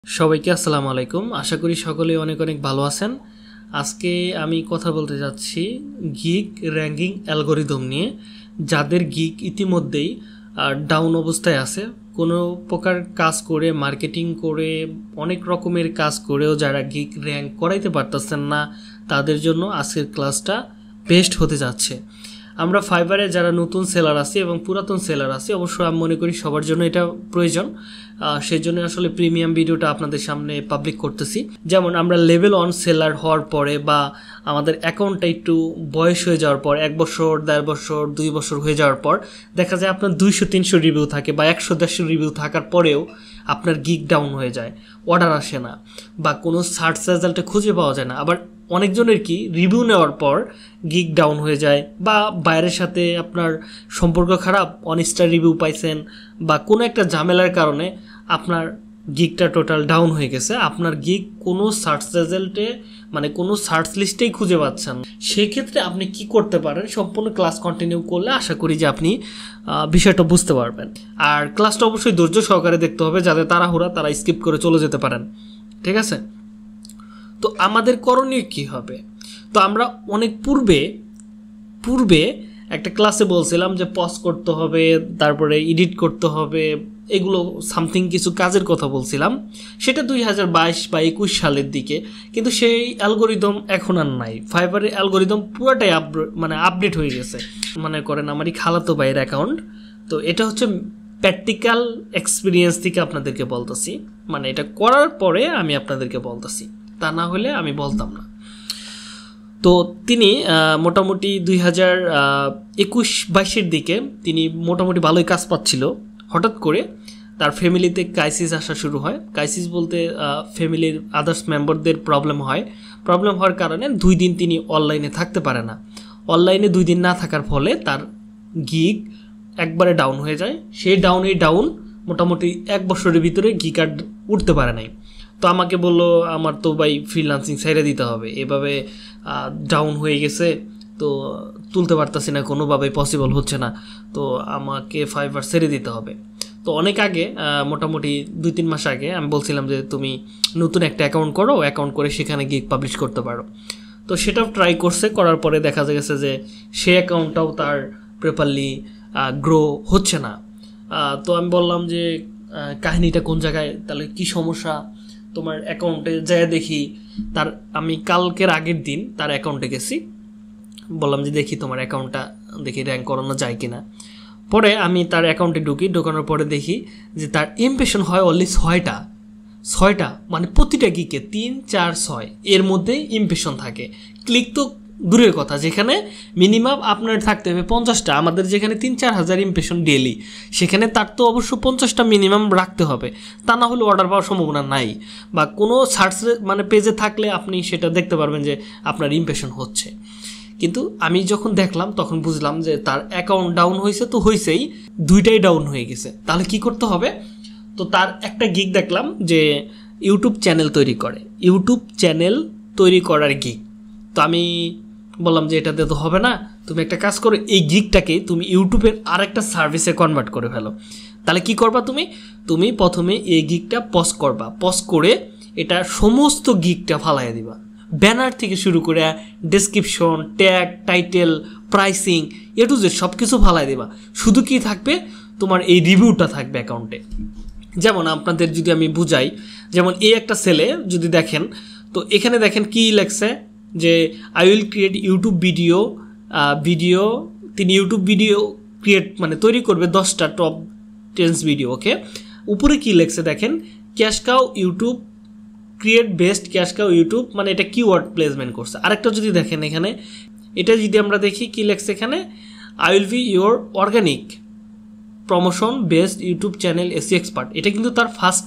সবাইকে আসসালামু আলাইকুম। আশা করি সকলেই অনেক অনেক ভালো আছেন। আজকে আমি কথা বলতে যাচ্ছি গিগ র্যাঙ্কিং অ্যালগরিদম নিয়ে। যাদের গিগ ইতিমধ্যেই ডাউন অবস্থায় আছে, কোনো প্রকার কাজ করে মার্কেটিং করে অনেক রকমের কাজ করেও যারা গিগ র্যাঙ্ক করাইতে পারতেছেন না, তাদের জন্য আজকের ক্লাসটা বেস্ট হতে যাচ্ছে। আমরা ফাইবারে যারা নতুন সেলার আছি এবং পুরাতন সেলার আছি, অবশ্যই আমি মনে করি সবার জন্য এটা প্রয়োজন। সেই জন্য আসলে প্রিমিয়াম ভিডিওটা আপনাদের সামনে পাবলিক করতেছি। যেমন আমরা লেভেল 1 সেলার হওয়ার পরে বা আমাদের অ্যাকাউন্টটা একটু বয়স হয়ে যাওয়ার পর, 1 বছর 1.5 বছর 2 বছর হয়ে যাওয়ার পর দেখা যায় আপনার 200-300 রিভিউ থাকে বা 100-150 রিভিউ থাকার পরেও আপনার গিগ ডাউন হয়ে যায়, অর্ডার আসে না বা কোনো সার্চ রেজাল্টে খুঁজে পাওয়া যায় না। আবার অনেকজনের কি রিভিউ নেওয়ার পর গিগ ডাউন হয়ে যায় বা বাইরের সাথে আপনার সম্পর্ক খারাপ, অনস্টার রিভিউ পাইছেন বা কোনো একটা ঝামেলার কারণে আপনার গিগটা টোটাল ডাউন হয়ে গেছে। আপনার গিগ কোনো সার্চ রেজাল্টে মানে কোনো সার্চ লিস্টেই খুঁজে পাচ্ছেন। সেক্ষেত্রে আপনি কি করতে পারেন, সম্পূর্ণ ক্লাস কন্টিনিউ করলে আশা করি যে আপনি বিষয়টা বুঝতে পারবেন। আর ক্লাসটা অবশ্যই ধৈর্য সহকারে দেখতে হবে, যাদের তাড়াহুড়া তারা স্কিপ করে চলে যেতে পারেন, ঠিক আছে? তো আমাদের করণীয় কি হবে? তো আমরা অনেক পূর্বে একটা ক্লাসে বলছিলাম যে পজ করতে হবে, তারপরে এডিট করতে হবে, এগুলো সামথিং কিছু কাজের কথা বলছিলাম। সেটা 2022 বা 21 সালের দিকে, কিন্তু সেই অ্যালগোরিদম এখন আর নাই। ফাইবারের অ্যালগোরিদম পুরোটাই আপডেট হয়ে গেছে। মনে করেন আমারই খালাতো ভাইয়ের অ্যাকাউন্ট, তো এটা হচ্ছে প্র্যাকটিক্যাল এক্সপিরিয়েন্স থেকে আপনাদেরকে বলতেছি, মানে এটা করার পরে আমি আপনাদেরকে বলতেছি, তা না হলে আমি বলতাম না। তো তিনি মোটামুটি 2021-22 দিকে তিনি মোটামুটি ভালোই কাজ পাচ্ছিল। হঠাৎ করে তার ফ্যামিলিতে ক্রাইসিস আসা শুরু হয়। ক্রাইসিস বলতে ফ্যামিলির আদার্স মেম্বারদের প্রবলেম হওয়ার কারণে 2 দিন তিনি অনলাইনে থাকতে পারে না। অনলাইনে 2 দিন না থাকার ফলে তার গিগ একবারে ডাউন হয়ে যায়। সেই ডাউন মোটামুটি 1 বছরের ভিতরে গিগ আর উঠতে পারে নাই। তো আমাকে বললো, আমার তো ভাই ফ্রিল্যান্সিং ছেড়ে দিতে হবে, এভাবে ডাউন হয়ে গেছে, তো তুলতে পারতাছি না, কোনোভাবে পসিবল হচ্ছে না, তো আমাকে ফাইবার ছেড়ে দিতে হবে। তো অনেক আগে, মোটামুটি 2-3 মাস আগে আমি বলছিলাম যে তুমি নতুন একটা অ্যাকাউন্ট করো, অ্যাকাউন্ট করে সেখানে গিগ পাবলিশ করতে পারো। তো সেটাও ট্রাই করছে, করার পরে দেখা গেছে যে সে অ্যাকাউন্টটাও তার প্রপারলি গ্রো হচ্ছে না। তো আমি বললাম যে কাহিনীটা কোন জায়গায়, তাহলে কি সমস্যা তোমার অ্যাকাউন্টে? যায় দেখি তার, আমি কালকের আগের দিন তার অ্যাকাউন্টে গেছি, বললাম যে দেখি তোমার অ্যাকাউন্টটা দেখি র্যাঙ্ক করানো যায় কিনা। পরে আমি তার অ্যাকাউন্টে ঢোকানোর পরে দেখি যে তার ইমপ্রেশন হয় অনলি 6টা, মানে প্রতিটা গিকে 3, 4, 6 এর মধ্যেই ইমপ্রেশন থাকে। ক্লিক তো দূরের কথা, যেখানে মিনিমাম আপনার থাকতে হবে 50টা। আমাদের যেখানে 3-4 হাজার ইমপ্রেশন ডেলি, সেখানে তার তো অবশ্য 50টা মিনিমাম রাখতে হবে, তা না হলে অর্ডার পাওয়ার সম্ভাবনা নাই। বা কোনো সার্চ পেজে থাকলে আপনি সেটা দেখতে পারবেন যে আপনার ইমপ্রেশন হচ্ছে। কিন্তু আমি যখন দেখলাম তখন বুঝলাম যে তার অ্যাকাউন্ট ডাউন হয়েছে, তো হয়েছেই, 2টাই ডাউন হয়ে গেছে। তাহলে কি করতে হবে? তো তার একটা গিগ দেখলাম যে ইউটিউব চ্যানেল তৈরি করার গিগ। তো আমি বললাম যে এটাতে তো হবে না, তুমি একটা কাজ করো, এই গিগটাকে তুমি ইউটিউবের আরেকটা সার্ভিসে কনভার্ট করে ফেলো। তাহলে কি করবা তুমি প্রথমে এই গিগটা পজ করবা, পজ করে এটা সমস্ত গিগটা ফালাইয়া দিবা, ব্যানার থেকে শুরু করে description, tag, title, pricing, A to Z সব কিছু ফালাই দিবা। শুধু কি থাকবে, তোমার এই রিভিউটা থাকবে অ্যাকাউন্টে। যেমন আপনাদের যদি আমি বুঝাই, যেমন এই একটা সেলে যদি দেখেন, তো এখানে দেখেন কি লেখছে যে I will create YouTube video. তিনি ইউটিউব ভিডিও তৈরি করবে 10টা টপ 10 ভিডিও। ওকে, উপরে কি লেখছে দেখেন, cash cow YouTube, create best cash cow YouTube, মানে এটা কিওয়ার্ড প্লেসমেন্ট করছে। আরেকটা যদি দেখেন এখানে, এটা যদি আমরা দেখি কি লেখছে এখানে, I will be your organic promotion best YouTube channel SEO expert. এটা কিন্তু তার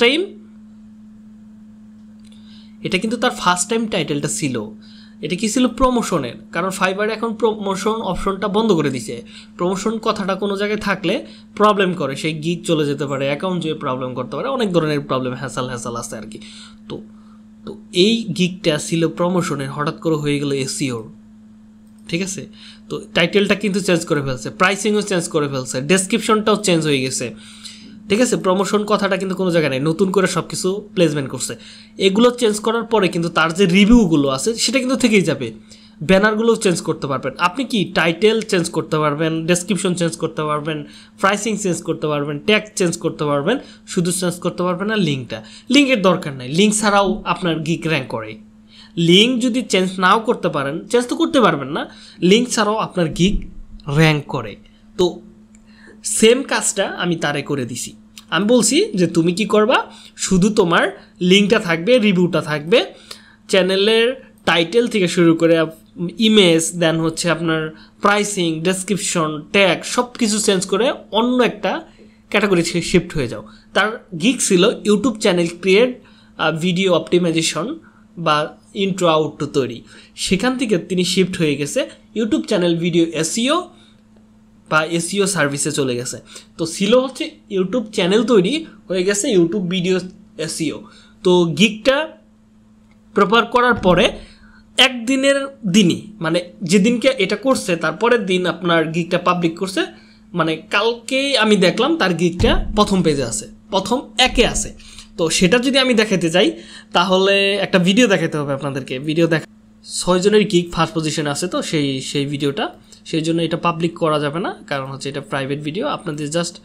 ফার্স্ট টাইম টাইটেলটা ছিল। এটা কি ছিল? প্রমোশনের। কারণ ফাইবার এখন প্রমোশন অপশনটা বন্ধ করে দিছে। প্রমোশন কথাটা কোনো জায়গায় থাকলে প্রবলেম করে, সেই গিগ চলে যেতে পারে, অ্যাকাউন্ট যে প্রবলেম করতে পারে, অনেক ধরনের প্রবলেম, হ্যাসাল আছে আর কি। তো এই গিগটা ছিল প্রমোশনের, হঠাৎ করে হয়ে গেল এসইওর। ঠিক আছে, তো টাইটেলটা কিন্তু চেঞ্জ করে ফেলছে, প্রাইসিংও চেঞ্জ করে ফেলছে, ডেসক্রিপশনটাও চেঞ্জ হয়ে গেছে। ঠিক আছে, প্রমোশন কথাটা কিন্তু কোনো জায়গায় নেই, নতুন করে সব কিছু প্লেসমেন্ট করছে। এগুলো চেঞ্জ করার পরে কিন্তু তার যে রিভিউগুলো আছে সেটা কিন্তু থেকেই যাবে। ব্যানারগুলোও চেঞ্জ করতে পারবেন আপনি, কি টাইটেল চেঞ্জ করতে পারবেন, ডেসক্রিপশন চেঞ্জ করতে পারবেন, প্রাইসিং চেঞ্জ করতে পারবেন, ট্যাগ চেঞ্জ করতে পারবেন, শুধু চেঞ্জ করতে পারবেন না লিঙ্কের দরকার নাই। লিঙ্ক ছাড়াও আপনার গিগ র্যাঙ্ক করে। লিঙ্ক যদি চেঞ্জ নাও করতে পারেন, চেঞ্জ তো করতে পারবেন না, লিঙ্ক ছাড়াও আপনার গিগ র্যাঙ্ক করে। তো সেম কাজটা আমি তারে করে দিছি। আমি বলছি যে তুমি কি করবা, শুধু তোমার লিঙ্কটা থাকবে, রিভিউটা থাকবে, চ্যানেলের টাইটেল থেকে শুরু করে ইমেজ, দেন হচ্ছে আপনার প্রাইসিং, ডেসক্রিপশন, ট্যাগ সব কিছু চেঞ্জ করে অন্য একটা ক্যাটাগরি থেকে শিফট হয়ে যাও। তার গিগ ছিল YouTube channel create, video optimisation বা ইন্ট্রো আউট্রো তৈরি। সেখান থেকে তিনি শিফট হয়ে গেছে ইউটিউব চ্যানেল ভিডিও এসইও বা এসইও সার্ভিসে চলে গেছে। তো ছিল হচ্ছে ইউটিউব চ্যানেল তৈরি, হয়ে গেছে ইউটিউব ভিডিও এসইও। তো গিগটা প্রপার করার পরে একদিনের দিনই, মানে যেদিনকে এটা করছে তারপরের দিন আপনার গিগটা পাবলিক করছে, মানে কালকেই আমি দেখলাম তার গিগটা প্রথম পেজে আছে, প্রথম একে আছে। তো সেটা যদি আমি দেখাতে যাই তাহলে একটা ভিডিও দেখাতে হবে আপনাদেরকে। ভিডিও 6 জনের গিগ ফার্স্ট পজিশনে আছে, তো সেই ভিডিওটা, সেই জন্য এটা পাবলিক করা যাবে না, কারণ হচ্ছে এটা প্রাইভেট ভিডিও। আপনাদের জাস্ট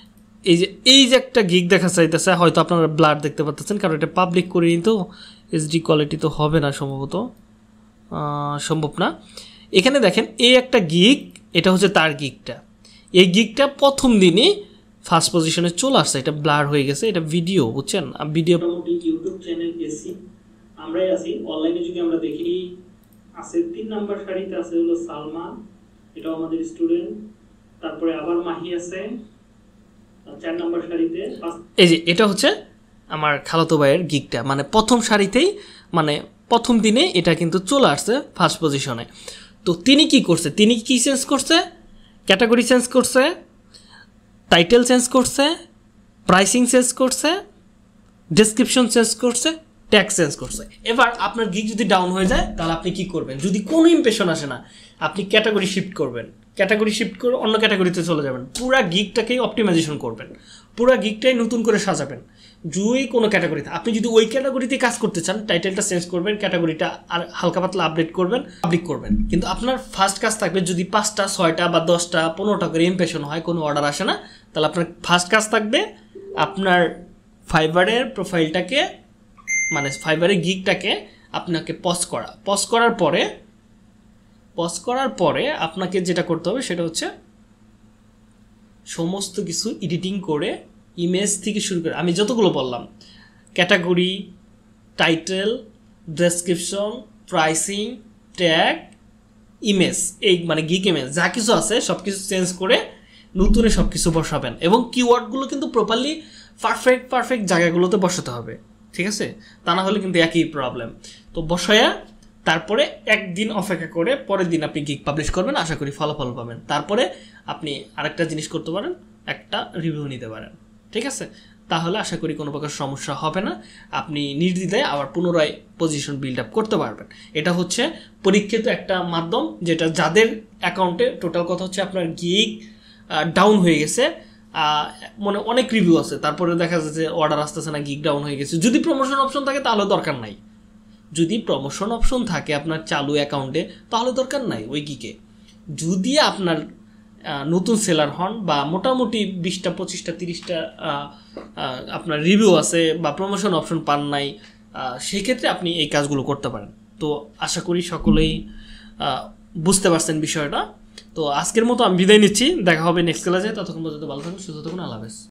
এই যে একটা গিগ দেখা চাইতেছে, হয়তো আপনারা ব্লার দেখতে পাচ্ছেন, কারণ এটা পাবলিক করিনি, তো এইচডি কোয়ালিটি তো হবে না সম্ভবত, সম্ভব না। এখানে দেখেন এই একটা গিগ, এটা হচ্ছে তার গিগটা। এই গিগটা প্রথম দিনই ফার্স্ট পজিশনে চলে আসছে, এটা ব্লার হয়ে গেছে, এটা ভিডিও, বুঝছেন? ভিডিও ইউটিউব চ্যানেল এসি আমরাই আছি। অনলাইনে যদি আমরা দেখি আছে 3 নাম্বার সারিতে আছে হলো সালমা, এটাও আমাদের স্টুডেন্ট। তারপরে আবার মাহি আছে 4 নাম্বার সারিতে। এই যে এটা হচ্ছে আমার খালাতো ভাইয়ের গিগটা, মানে প্রথম সারিতেই, মানে প্রথম দিনে এটা কিন্তু চলে আসছে ফার্স্ট পজিশনে। তো তিনি কি করছে, তিনি কি চেঞ্জ করছে, ক্যাটাগরি চেঞ্জ করছে, টাইটেল চেঞ্জ করছে, প্রাইসিং চেঞ্জ করছে, ডেসক্রিপশন চেঞ্জ করছে, ট্যাগ চেঞ্জ করছে। এবার আপনার গিগ যদি ডাউন হয়ে যায় তাহলে আপনি কি করবেন? যদি কোনো ইমপ্রেশন আসে না, আপনি ক্যাটাগরি শিফট করবেন, ক্যাটাগরি শিফট করে অন্য ক্যাটাগরিতে চলে যাবেন, পুরা গিগটাকেই অপটিমাইজেশন করবেন, পুরা গিগটাই নতুন করে সাজাবেন। যদি কোনো ক্যাটাগরিতে আপনি যদি ওই ক্যাটাগরিতে কাজ করতে চান, টাইটেলটা চেঞ্জ করবেন, ক্যাটাগরিটা আর হালকা পাতলা আপডেট করবেন, পাবলিক করবেন। কিন্তু আপনার ফার্স্ট কাজ থাকবে, যদি 5টা 6টা বা 10টা 15টা করে ইমপ্রেশন হয়, কোনো অর্ডার আসে না, তাহলে আপনার ফার্স্ট কাজ থাকবে আপনার ফাইবারের প্রোফাইলটাকে, মানে ফাইবারের গিগটাকে আপনাকে পজ করার পরে আপনাকে যেটা করতে হবে সেটা হচ্ছে সমস্ত কিছু এডিটিং করে, ইমেজ থেকে শুরু করে আমি যতগুলো বললাম, category, title, description, pricing, tag, image, এই মানে গিগ ইমেজ যা কিছু আছে সব কিছু চেঞ্জ করে নতুনে সব কিছু বসাবেন। এবং কিওয়ার্ডগুলো কিন্তু প্রপারলি পারফেক্ট জায়গাগুলোতে বসাতে হবে, ঠিক আছে? তা না হলে কিন্তু একই প্রবলেম। তো বসায়া তারপরে একদিন অপেক্ষা করে পরের দিন আপনি গিগ পাবলিশ করবেন, আশা করি ফলাফল পাবেন। তারপরে আপনি আরেকটা জিনিস করতে পারেন, একটা রিভিউ নিতে পারেন, ঠিক আছে? তাহলে আশা করি কোনো প্রকার সমস্যা হবে না, আপনি নির্দ্বিধায় আবার পুনরায় পজিশন বিল্ড আপ করতে পারবেন। এটা হচ্ছে পরীক্ষিত একটা মাধ্যম, যেটা যাদের অ্যাকাউন্টে টোটাল কথা হচ্ছে আপনার গিগ ডাউন হয়ে গেছে, মানে অনেক রিভিউ আছে, তারপরে দেখা যাচ্ছে অর্ডার আসতেছে না, গিগ ডাউন হয়ে গেছে। যদি প্রমোশন অপশন থাকে তাহলে দরকার নাই, যদি প্রমোশন অপশন থাকে আপনার চালু অ্যাকাউন্টে তাহলে দরকার নাই ওই গিগে। যদি আপনার নতুন সেলার হন বা মোটামুটি 20টা 25টা 30টা আপনার রিভিউ আছে বা প্রমোশন অপশন পান নাই, সেই ক্ষেত্রে আপনি এই কাজগুলো করতে পারেন। তো আশা করি সকলেই বুঝতে পারছেন বিষয়টা। তো আজকের মতো আমি বিদায় নিচ্ছি, দেখা হবে নেক্সট ক্লাসে। ততক্ষণ পর্যন্ত ভালো থাকুন, সুস্থ থাকুন, আল্লাহ হাফেজ।